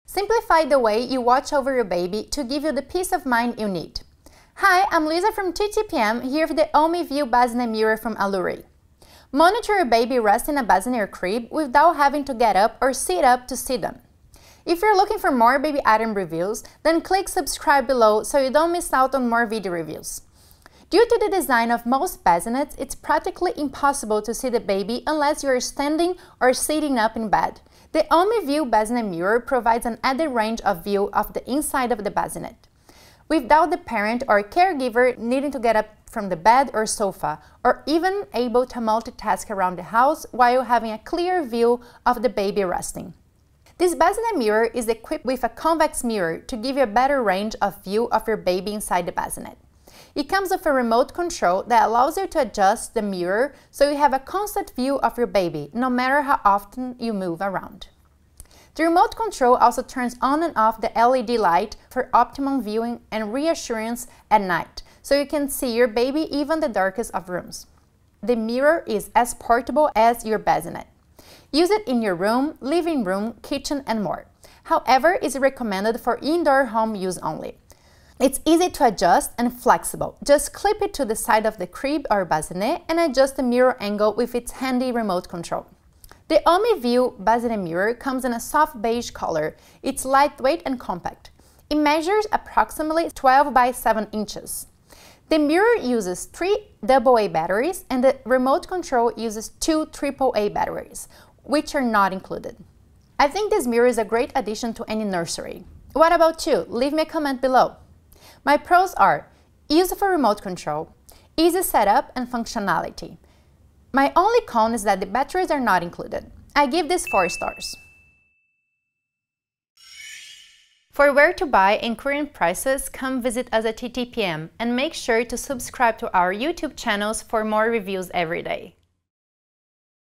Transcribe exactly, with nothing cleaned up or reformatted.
Simplify the way you watch over your baby to give you the peace of mind you need. Hi, I'm Lisa from T T P M, here with the Omie View Bassinet Mirror from Aluri. Monitor your baby rest in a bassinet or crib without having to get up or sit up to see them. If you're looking for more baby item reviews, then click subscribe below so you don't miss out on more video reviews. Due to the design of most bassinets, it's practically impossible to see the baby unless you are standing or sitting up in bed. The Omie View Bassinet Mirror provides an added range of view of the inside of the bassinet, without the parent or caregiver needing to get up from the bed or sofa, or even able to multitask around the house while having a clear view of the baby resting. This bassinet mirror is equipped with a convex mirror to give you a better range of view of your baby inside the bassinet. It comes with a remote control that allows you to adjust the mirror so you have a constant view of your baby, no matter how often you move around. The remote control also turns on and off the L E D light for optimum viewing and reassurance at night, so you can see your baby even in the darkest of rooms. The mirror is as portable as your bassinet. Use it in your room, living room, kitchen, and more. However, it's recommended for indoor home use only. It's easy to adjust and flexible. Just clip it to the side of the crib or bassinet and adjust the mirror angle with its handy remote control. The Omie View Bassinet Mirror comes in a soft beige color. It's lightweight and compact. It measures approximately twelve by seven inches. The mirror uses three double A batteries and the remote control uses two triple A batteries, which are not included. I think this mirror is a great addition to any nursery. What about you? Leave me a comment below. My pros are easy for remote control, easy setup and functionality. My only con is that the batteries are not included. I give this four stars. For where to buy and current prices, come visit us at T T P M and make sure to subscribe to our YouTube channels for more reviews every day.